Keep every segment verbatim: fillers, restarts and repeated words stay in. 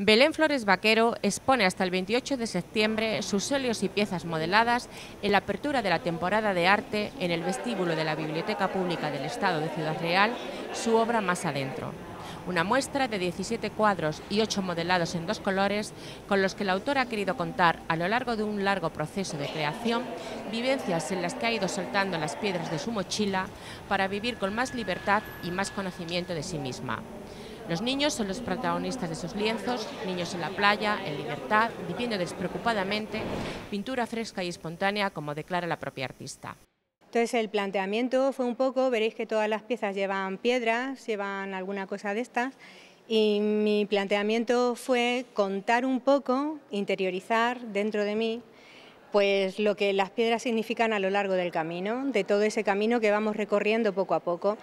Belén Flores Vaquero expone hasta el veintiocho de septiembre sus óleos y piezas modeladas en la apertura de la temporada de arte en el vestíbulo de la Biblioteca Pública del Estado de Ciudad Real, su obra Más adentro. Una muestra de diecisiete cuadros y ocho modelados en dos colores con los que la autora ha querido contar, a lo largo de un largo proceso de creación, vivencias en las que ha ido soltando las piedras de su mochila para vivir con más libertad y más conocimiento de sí misma. Los niños son los protagonistas de sus lienzos, niños en la playa, en libertad, viviendo despreocupadamente, pintura fresca y espontánea, como declara la propia artista. Entonces el planteamiento fue un poco, veréis que todas las piezas llevan piedras, llevan alguna cosa de estas, y mi planteamiento fue contar un poco, interiorizar dentro de mí, pues lo que las piedras significan a lo largo del camino, de todo ese camino que vamos recorriendo poco a poco.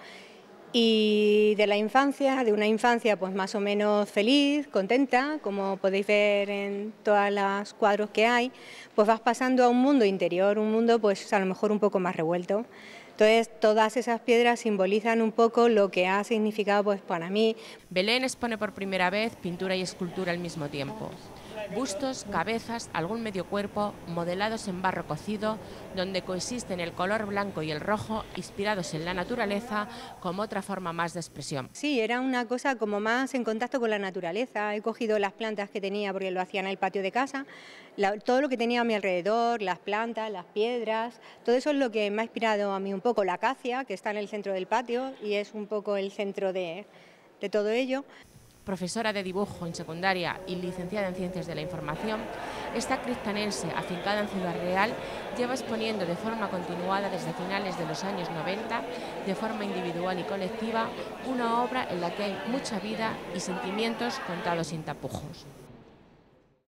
Y de la infancia, de una infancia pues más o menos feliz, contenta, como podéis ver en todos los cuadros que hay, pues vas pasando a un mundo interior, un mundo pues a lo mejor un poco más revuelto. Entonces todas esas piedras simbolizan un poco lo que ha significado pues para mí. Belén expone por primera vez pintura y escultura al mismo tiempo. Bustos, cabezas, algún medio cuerpo, modelados en barro cocido, donde coexisten el color blanco y el rojo, inspirados en la naturaleza como otra forma más de expresión. Sí, era una cosa como más en contacto con la naturaleza. He cogido las plantas que tenía, porque lo hacía en el patio de casa, la, todo lo que tenía a mi alrededor, las plantas, las piedras, todo eso es lo que me ha inspirado a mí un poco. La acacia, que está en el centro del patio y es un poco el centro de, de todo ello. Profesora de dibujo en secundaria y licenciada en Ciencias de la Información, esta criptanense, afincada en Ciudad Real, lleva exponiendo de forma continuada desde finales de los años noventa, de forma individual y colectiva, una obra en la que hay mucha vida y sentimientos contados sin tapujos.